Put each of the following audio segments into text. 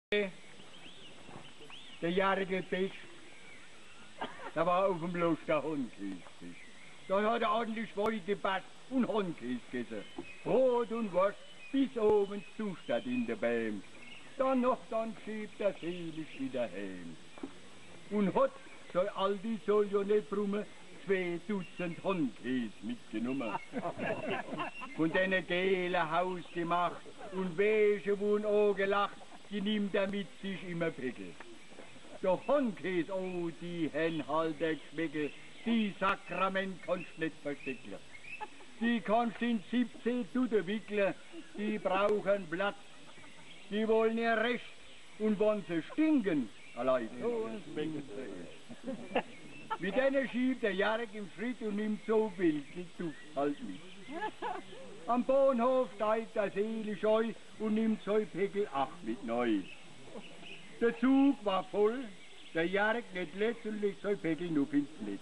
Der jährige Fisch, da war auf dem Kloster Honkäsfisch. Da hat er ordentlich Schweine gebackt und Honkäse gegessen. Brot und Wurst bis oben zu statt in der Bäm. Dann schiebt er selig wieder heim. Und hat, so Aldi soll ja nicht brummen, 2 Dutzend Honkäse mitgenommen. Von denen gelen Haus gemacht und welche wurden auch gelacht, die nimmt er mit sich immer Pickel. Doch Honkäse, oh, die hen halt der Geschmäckel, die Sakrament kannst nicht verstecken. Die kannst in 17 Tüten wickeln, die brauchen Platz. Die wollen ihr Recht und wenn sie stinken, allein so schmecken sie es. Mit denen schiebt der Jarek im Schritt und nimmt so viel Duft halt mit. Am Bahnhof steigt der Seele scheu und nimmt so Pickel 8 mit neu. Der Zug war voll, der Jarek nicht letzt und legt so Pickel nur ins Netz.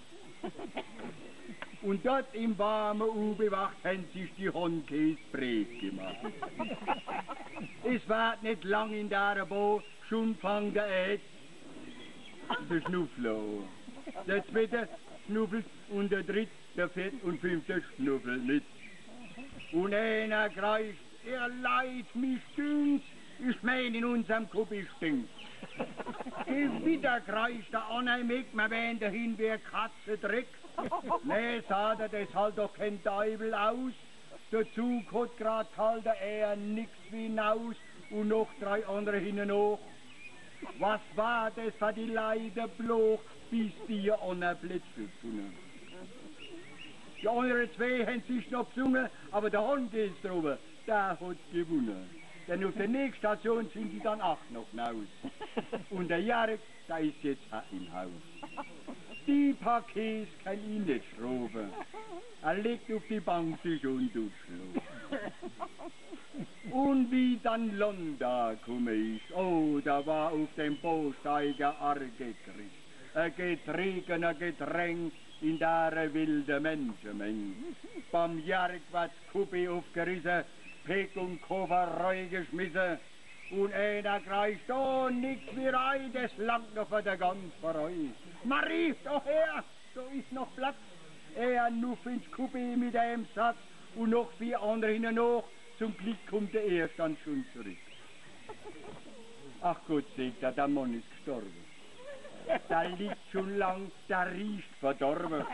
Und dort im warmen U-Bewacht haben sich die Honkäse breit gemacht. Es war nicht lang in der Bo, schon fang der Ed, der Schnuffler. Der zweite schnuffelt und der dritte, der vierte und fünfte schnuffelt nicht. Und einer kreischt, er leid, mich dünkt, ich mein in unserem Kuppi stinkt. Wieder kreischt der Anna mit, man wähnt dahin wie Katze Dreck. Nee, sagt er, das halt doch kein Teufel aus. Der Zug hat grad halt er nix wie hinaus und noch 3 andere hinten hoch. Was war das für die Leute bloß, bis die Anna Plätze gefunden? Die anderen 2 haben sich noch besungen, aber der Honkäse drüber, der hat gewonnen. Denn auf der nächsten Station sind die dann 8 noch hinaus. Und der Jarek, der ist jetzt auch im Haus. Die Pakets kann ihn nicht schrauben. Er legt auf die Bank sich und tut schlafen. Und wie dann Londa komme ich, oh, da war auf dem Bausteiger arge Grisch. Getregen, Gedräng in der wilden Menschenmenge. Beim Jarek war's Kuppi aufgerissen, Pick und Koffer geschmissen. Und einer kreischt, oh, nix wie rein, das langt noch für der ganzen Verein. Man rief doch her, so ist noch Platz. Er nuff ins Kuppi mit einem Satz und noch 4 andere hinten noch. Zum Glück kommt der Erste dann schon zurück. Ach Gott sagt er, der Mann ist gestorben. Da liegt schon lang, der riecht verdorben.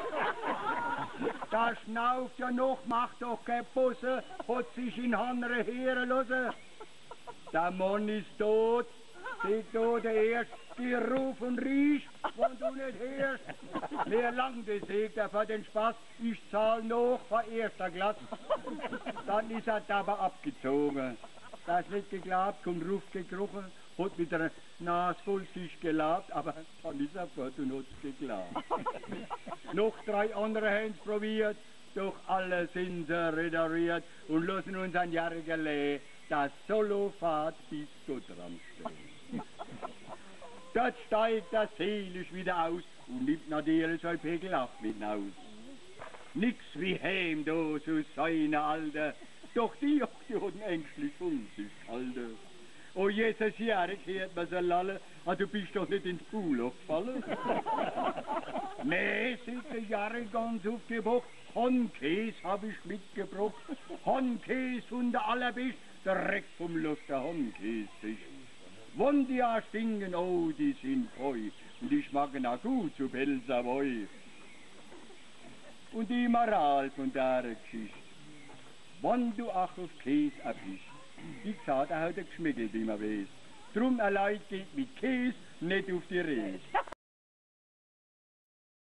Da schnauft ja noch, macht doch kein Busse, hat sich in andere Heere lassen. Der Mann ist tot, sagt da der Erste, die ruf und riech, wenn du nicht hörst. Mir langt es, sagt er, für den Spaß, ich zahl noch für erster Glatz. Dann ist er dabei abgezogen. Das nicht geglaubt, kommt Ruf gekrochen, hat mit der Nase voll sich gelabt, aber dann ist er fort und hat's geglaubt. Noch 3 andere haben's probiert, doch alle sind sie rederiert und lassen uns ein Jähriger Lee, das Solofahrt bis Gott ranstehen. Dort steigt er seelisch wieder aus und nimmt natürlich sein Pegel auch mit hinaus. Nix wie heim da zu seiner Alter, doch die hatten ängstlich von sich gehalten. Oh Jesus, Jarek, hört man so lallen, du bist doch nicht ins Pool gefallen. Nee, sagt der Jarek ganz aufgebracht, Honkäse hab ich mitgebracht, Honkäse von der Allerbest, direkt vom Kloster Honkäsfisch. Wenn die auch stinken, oh, die sind voll, und die schmecken auch gut zu Pelsavoy. Und die Moral von der Geschichte, wenn du auch auf Käse erwischst, wie gesagt, er hat geschmeckelt, wie man weiß. Drum allein geht mit Käse nicht auf die Reise.